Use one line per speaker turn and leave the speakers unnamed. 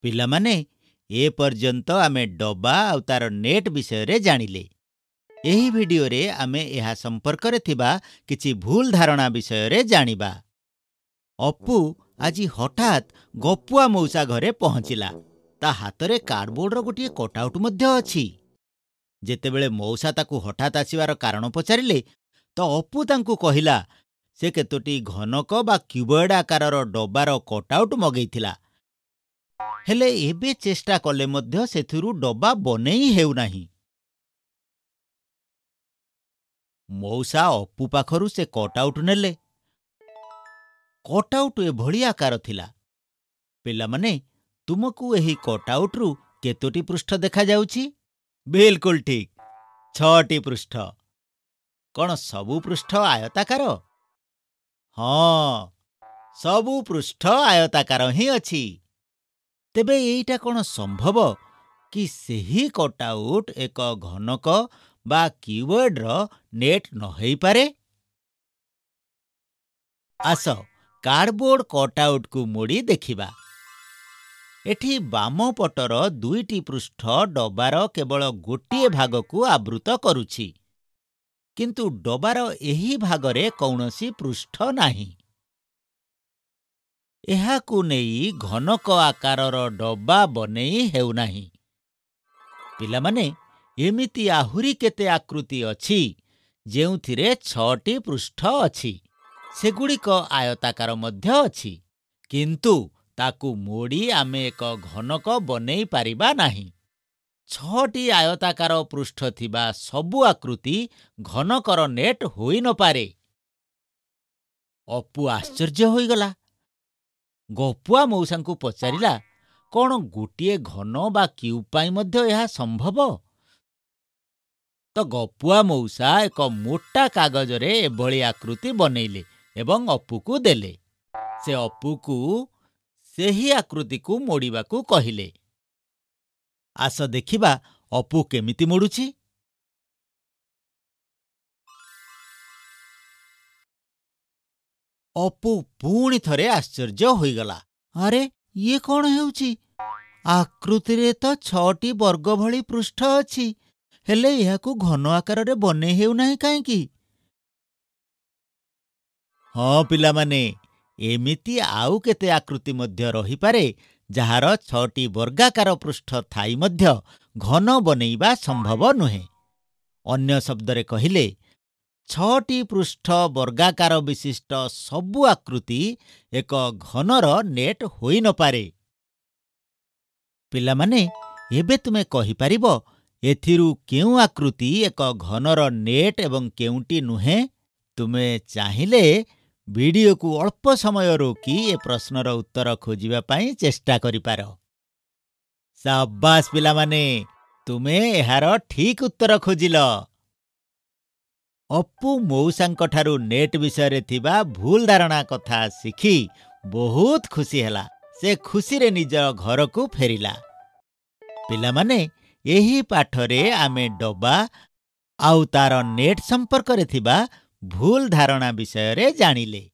ପିଲାମାନେ ଏ ପର୍ଯ୍ୟନ୍ତ ଆମେ ଡବା ଆଉ ତାର ନେଟ୍ ବିଷୟରେ ଜାଣିଲେ। ଏହି ଭିଡିଓରେ ଆମେ ଏହା ସମ୍ପର୍କରେ ଥିବା କିଛି ଭୁଲ ଧାରଣା ବିଷୟରେ ଜାଣିବା। ଅପୁ ଆଜି ହଠାତ୍ ଗପୁଆ ମଉସା ଘରେ ପହଞ୍ଚିଲା। ତା ହାତରେ କାର୍ଡବୋର୍ଡର ଗୋଟିଏ କଟଆଉଟ୍ ମଧ୍ୟ ଅଛି। ଯେତେବେଳେ ମଉସା ତାକୁ ହଠାତ୍ ଆସିବାର କାରଣ ପଚାରିଲେ ତ ଅପୁ ତାଙ୍କୁ କହିଲା ସେ କେତୋଟି ଘନକ ବା କ୍ୟୁବଏଡ୍ ଆକାରର ଡବାର କଟଆଉଟ୍ ମଗେଇଥିଲା। ହେଲେ ଏବେ ଚେଷ୍ଟା କଲେ ମଧ୍ୟ ସେଥିରୁ ଡବା ବନେଇ ହେଉନାହିଁ। ମଉସା ଅପୁ ପାଖରୁ ସେ କଟଆଉଟ୍ ନେଲେ। କଟଆଉଟ୍ ଏଭଳି ଆକାର ଥିଲା। ପିଲାମାନେ, ତୁମକୁ ଏହି କଟଆଉଟ୍ରୁ କେତୋଟି ପୃଷ୍ଠ ଦେଖାଯାଉଛି? ବିଲକୁଲ ଠିକ୍, 6ଟି ପୃଷ୍ଠ। କ'ଣ ସବୁ ପୃଷ୍ଠ ଆୟତାକାର? ହଁ, ସବୁ ପୃଷ୍ଠ ଆୟତାକାର ହିଁ ଅଛି। ତେବେ ଏଇଟା କ'ଣ ସମ୍ଭବ କି ସେହି କଟଆଉଟ୍ ଏକ ଘନକ ବା କ୍ୟୁବଏଡ୍ର ନେଟ୍ ନ ହେଇପାରେ? ଆସ କାର୍ଡବୋର୍ଡ କଟଆଉଟ୍କୁ ମୋଡ଼ି ଦେଖିବା। ଏଠି ବାମ ପଟର 2ଟି ପୃଷ୍ଠ ଡବାର କେବଳ ଗୋଟିଏ ଭାଗକୁ ଆବୃତ କରୁଛି, କିନ୍ତୁ ଡବାର ଏହି ଭାଗରେ କୌଣସି ପୃଷ୍ଠ ନାହିଁ। ଏହାକୁ ନେଇ ଘନକ ଆକାରର ଡବା ବନେଇ ହେଉନାହିଁ। ପିଲାମାନେ, ଏମିତି ଆହୁରି କେତେ ଆକୃତି ଅଛି ଯେଉଁଥିରେ 6ଟି ପୃଷ୍ଠ ଅଛି। ସେଗୁଡ଼ିକ ଆୟତାକାର ମଧ୍ୟ ଅଛି, କିନ୍ତୁ ତାକୁ ମୋଡ଼ି ଆମେ ଏକ ଘନକ ବନେଇ ପାରିବା ନାହିଁ। 6ଟି ଆୟତାକାର ପୃଷ୍ଠ ଥିବା ସବୁ ଆକୃତି ଘନକର ନେଟ୍ ହୋଇନପାରେ। ଅପୁ ଆଶ୍ଚର୍ଯ୍ୟ ହୋଇଗଲା। ଗପୁଆ ମଉସାଙ୍କୁ ପଚାରିଲା, କ'ଣ ଗୋଟିଏ ଘନ ବା କ୍ୟୁବ୍ ପାଇଁ ମଧ୍ୟ ଏହା ସମ୍ଭବ? ତ ଗପୁଆ ମଉସା ଏକ ମୋଟା କାଗଜରେ ଏଭଳି ଆକୃତି ବନେଇଲେ ଏବଂ ଅପୁକୁ ଦେଲେ। ସେ ଅପୁକୁ ସେହି ଆକୃତିକୁ ମୋଡ଼ିବାକୁ କହିଲେ। ଆସ ଦେଖିବା ଅପୁ କେମିତି ମୋଡୁଛି। ଅପୁ ପୁଣି ଥରେ ଆଶ୍ଚର୍ଯ୍ୟ ହୋଇଗଲା। ଆରେ, ଇଏ କ'ଣ ହେଉଛି? ଆକୃତିରେ ତ 6ଟି ବର୍ଗ ଭଳି ପୃଷ୍ଠ ଅଛି, ହେଲେ ଏହାକୁ ଘନ ଆକାରରେ ବନେଇ ହେଉନାହିଁ କାହିଁକି? ହଁ ପିଲାମାନେ, ଏମିତି ଆଉ କେତେ ଆକୃତି ମଧ୍ୟ ରହିପାରେ ଯାହାର 6ଟି ବର୍ଗାକାର ପୃଷ୍ଠ ଥାଇ ମଧ୍ୟ ଘନ ବନେଇବା ସମ୍ଭବ ନୁହେଁ। ଅନ୍ୟ ଶବ୍ଦରେ କହିଲେ, 6ଟି ପୃଷ୍ଠ ବର୍ଗାକାର ବିଶିଷ୍ଟ ସବୁ ଆକୃତି ଏକ ଘନର ନେଟ୍ ହୋଇନପାରେ। ପିଲାମାନେ, ଏବେ ତୁମେ କହିପାରିବ ଏଥିରୁ କେଉଁ ଆକୃତି ଏକ ଘନର ନେଟ୍ ଏବଂ କେଉଁଟି ନୁହେଁ? ତୁମେ ଚାହିଁଲେ ଭିଡିଓକୁ ଅଳ୍ପ ସମୟ ରୋକି ଏ ପ୍ରଶ୍ନର ଉତ୍ତର ଖୋଜିବା ପାଇଁ ଚେଷ୍ଟା କରିପାର। ସାବାସ୍ ପିଲାମାନେ, ତୁମେ ଏହାର ଠିକ୍ ଉତ୍ତର ଖୋଜିଲ। ଅପୁ ମଉସାଙ୍କଠାରୁ ନେଟ୍ ବିଷୟରେ ଥିବା ଭୁଲ ଧାରଣା କଥା ଶିଖି ବହୁତ ଖୁସି ହେଲା। ସେ ଖୁସିରେ ନିଜ ଘରକୁ ଫେରିଲା। ପିଲାମାନେ, ଏହି ପାଠରେ ଆମେ ଡବା ଆଉ ତାର ନେଟ୍ ସମ୍ପର୍କରେ ଥିବା ଭୁଲ ଧାରଣା ବିଷୟରେ ଜାଣିଲେ।